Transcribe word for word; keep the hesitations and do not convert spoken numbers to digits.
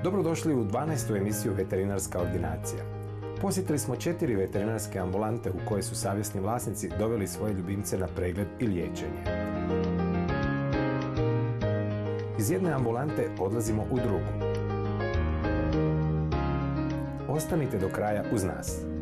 Dobrodošli u dvanaestu emisiju Veterinarska ordinacija. Posjetili smo četiri veterinarske ambulante u koje su savjesni vlasnici doveli svoje ljubimce na pregled i liječenje. Iz jedne ambulante odlazimo u drugu. Ostanite do kraja uz nas.